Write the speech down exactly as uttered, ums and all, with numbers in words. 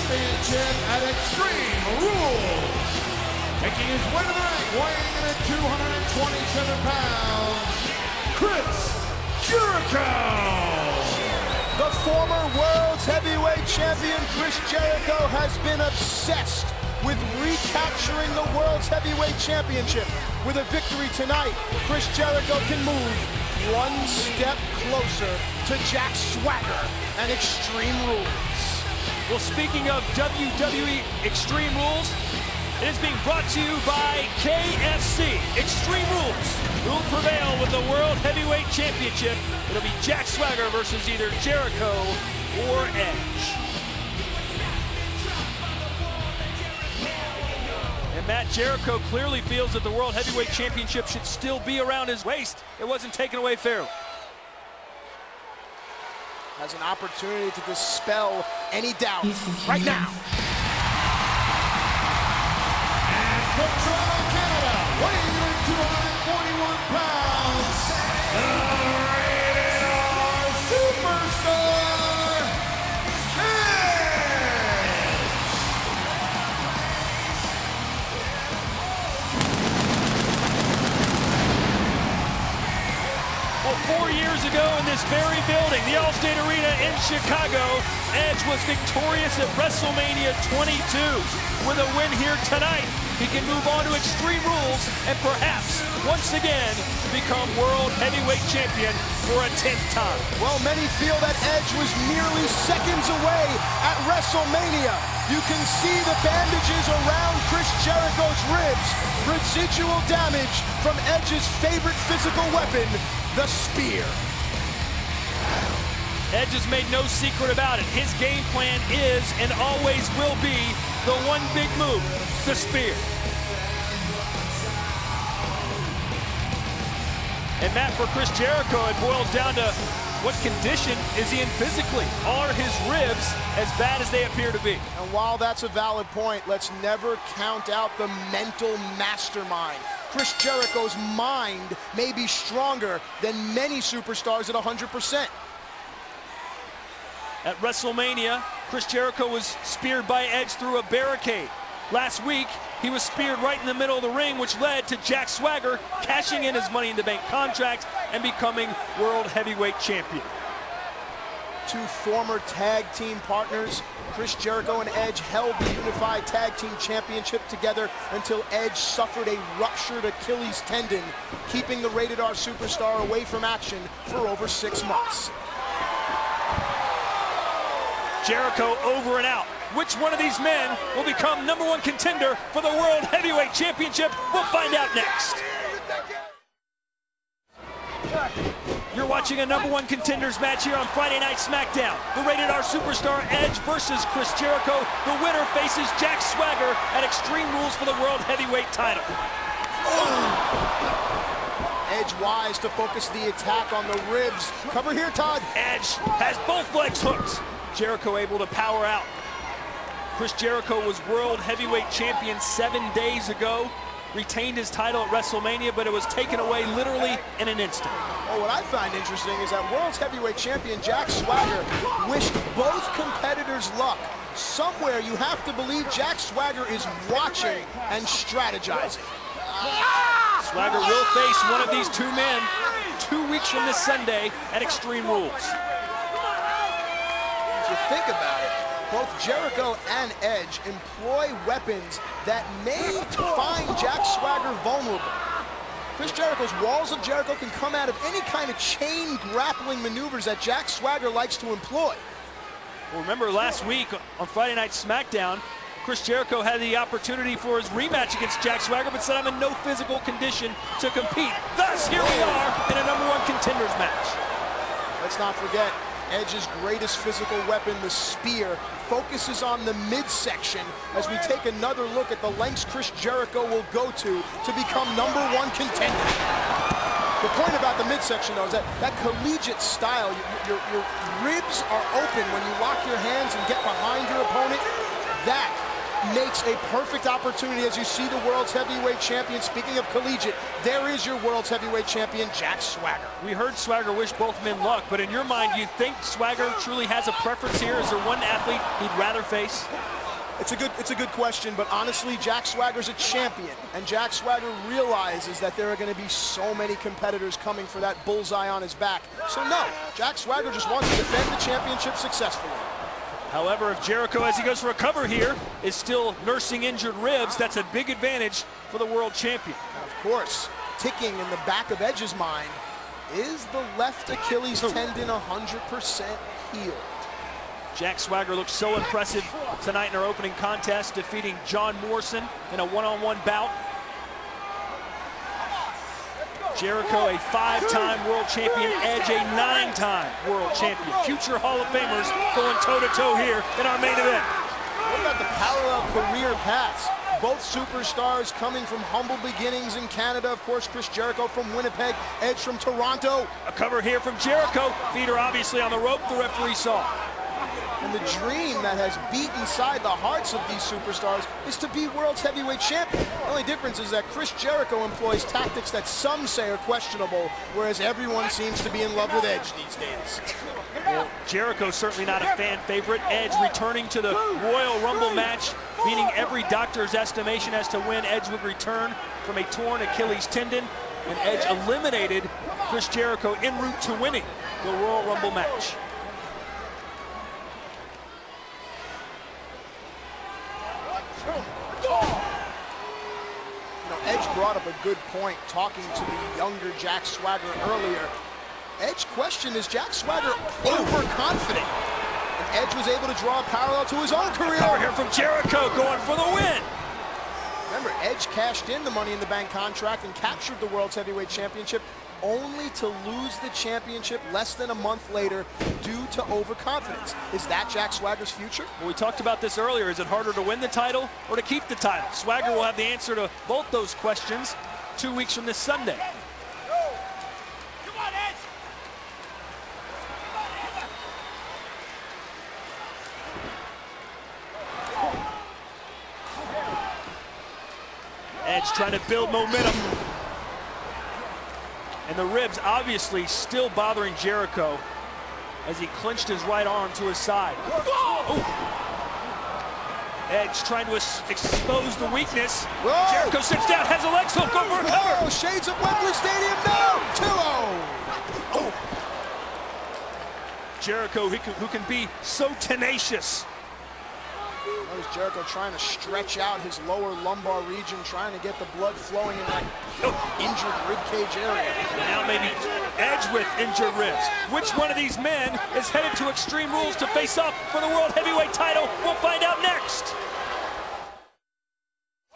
Championship at Extreme Rules. Taking his way to the ring, weighing in at two hundred twenty-seven pounds, Chris Jericho. The former World's Heavyweight Champion Chris Jericho has been obsessed with recapturing the World's Heavyweight Championship. With a victory tonight, Chris Jericho can move one step closer to Jack Swagger and Extreme Rules. Well, speaking of W W E Extreme Rules, it is being brought to you by K F C. Extreme Rules. Who will prevail with the World Heavyweight Championship? It'll be Jack Swagger versus either Jericho or Edge. And Matt, Jericho clearly feels that the World Heavyweight Championship should still be around his waist. It wasn't taken away fairly. Has an opportunity to dispel any doubt right now. And from Toronto, Canada, weighing in two hundred forty-one pounds, the Rated R Superstar, Edge. Well, four years ago in this very building, the Allstate Arena in Chicago, Edge was victorious at WrestleMania twenty-two. With a win here tonight, he can move on to Extreme Rules and perhaps, once again, become World Heavyweight Champion for a tenth time. Well, many feel that Edge was merely seconds away at WrestleMania. You can see the bandages around Chris Jericho's ribs. Residual damage from Edge's favorite physical weapon, the spear. Edge has made no secret about it. His game plan is and always will be the one big move, the spear. And Matt, for Chris Jericho, it boils down to what condition is he in physically? Are his ribs as bad as they appear to be? And while that's a valid point, let's never count out the mental mastermind. Chris Jericho's mind may be stronger than many superstars at one hundred percent. At WrestleMania, Chris Jericho was speared by Edge through a barricade. Last week, he was speared right in the middle of the ring, which led to Jack Swagger cashing in his Money in the Bank contract and becoming World Heavyweight Champion. Two former tag team partners, Chris Jericho and Edge, held the Unified Tag Team Championship together until Edge suffered a ruptured Achilles tendon, keeping the Rated R Superstar away from action for over six months. Jericho over and out. Which one of these men will become number one contender for the World Heavyweight Championship? We'll find out next. You're watching a number one contenders match here on Friday Night SmackDown. The Rated R Superstar Edge versus Chris Jericho. The winner faces Jack Swagger at Extreme Rules for the World Heavyweight title. Edge wise to focus the attack on the ribs. Cover here, Todd. Edge has both legs hooked. Jericho able to power out. Chris Jericho was World Heavyweight Champion seven days ago. Retained his title at WrestleMania, but it was taken away literally in an instant. Well, what I find interesting is that World's Heavyweight Champion Jack Swagger wished both competitors luck. Somewhere you have to believe Jack Swagger is watching and strategizing. Swagger will face one of these two men two weeks from this Sunday at Extreme Rules. If you think about it, both Jericho and Edge employ weapons that may find Jack Swagger vulnerable. Chris Jericho's Walls of Jericho can come out of any kind of chain grappling maneuvers that Jack Swagger likes to employ. Well, remember last week on Friday Night SmackDown, Chris Jericho had the opportunity for his rematch against Jack Swagger, but said, I'm in no physical condition to compete. Thus, here we are in a number one contenders match. Let's not forget, Edge's greatest physical weapon, the spear, focuses on the midsection as we take another look at the lengths Chris Jericho will go to to become number one contender. The point about the midsection, though, is that that collegiate style, your, your, your ribs are open when you lock your hands and get behind your opponent. That makes a perfect opportunity as you see the World's Heavyweight Champion. Speaking of collegiate, there is your World's Heavyweight Champion, Jack Swagger. We heard Swagger wish both men luck, but in your mind, do you think Swagger truly has a preference here? Is there one athlete he'd rather face? It's a good, it's a good question, but honestly, Jack Swagger's a champion, and Jack Swagger realizes that there are going to be so many competitors coming for that bullseye on his back. So no, Jack Swagger just wants to defend the championship successfully. However, if Jericho, as he goes for a cover here, is still nursing injured ribs, that's a big advantage for the world champion. And of course, ticking in the back of Edge's mind, is the left Achilles tendon one hundred percent healed? Jack Swagger looked so impressive tonight in our opening contest, defeating John Morrison in a one-on-one bout. Jericho, a five-time world champion, Edge, a nine-time world champion. Future Hall of Famers going toe-to-toe here in our main event. What about the parallel career paths? Both superstars coming from humble beginnings in Canada. Of course, Chris Jericho from Winnipeg, Edge from Toronto. A cover here from Jericho. Feet are obviously on the rope, the referee saw. And the dream that has beat inside the hearts of these superstars is to be world's heavyweight champion. The only difference is that Chris Jericho employs tactics that some say are questionable, whereas everyone seems to be in love with Edge these days. Well, Jericho's certainly not a fan favorite. Edge returning to the Royal Rumble match, beating every doctor's estimation as to when Edge would return from a torn Achilles tendon. And Edge eliminated Chris Jericho en route to winning the Royal Rumble match. You know, Edge brought up a good point talking to the younger Jack Swagger earlier. Edge questioned, is Jack Swagger overconfident? And Edge was able to draw a parallel to his own career. Cover here from Jericho, going for the win. Remember, Edge cashed in the Money in the Bank contract and captured the World's Heavyweight Championship, only to lose the championship less than a month later due to overconfidence. Is that Jack Swagger's future? Well, we talked about this earlier. Is it harder to win the title or to keep the title? Swagger will have the answer to both those questions two weeks from this Sunday. Come on, Edge! Edge trying to build momentum. And the ribs obviously still bothering Jericho as he clinched his right arm to his side. Ooh. Edge trying to expose the weakness. Whoa. Jericho sits down, has a leg hook, go for a Whoa, cover. shades of Wembley Stadium, no! two oh! Oh. Jericho, who can, who can be so tenacious. Notice Jericho trying to stretch out his lower lumbar region, trying to get the blood flowing in that injured ribcage area. Now maybe Edge with injured ribs. Which one of these men is headed to Extreme Rules to face off for the World Heavyweight title? We'll find out next.